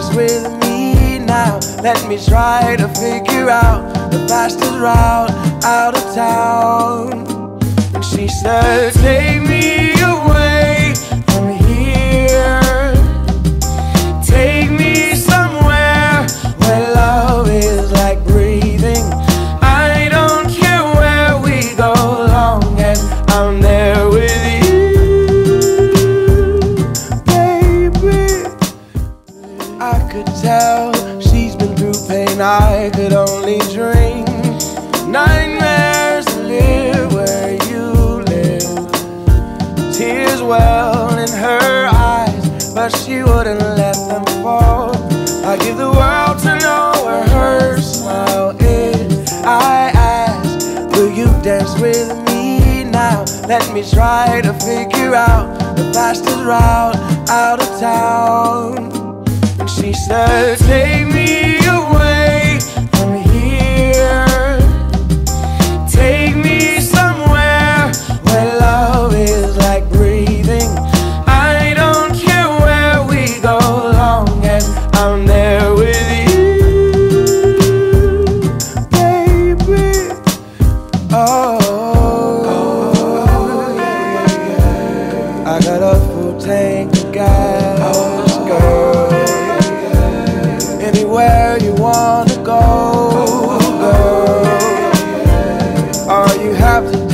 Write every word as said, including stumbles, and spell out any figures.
dance with me now? Let me try to figure out the fastest route out of town. And she said, take me away from here, take me somewhere where love is like breathing. I don't care where we go, long as I'm there with you, baby. I could tell she's been through pain I could only dream. Nightmares to live where you live. Tears well in her eyes, but she wouldn't let them fall. I give the world to know where her smile is. I ask, will you dance with me now? Let me try to figure out the fastest route out of town. And she said, take me away from here, take me somewhere where love is like breathing. I don't care where we go, long as I'm there with you, baby. Oh, oh yeah, yeah. I got a full tank of gas, girl. Anywhere you wanna go, girl. All you have to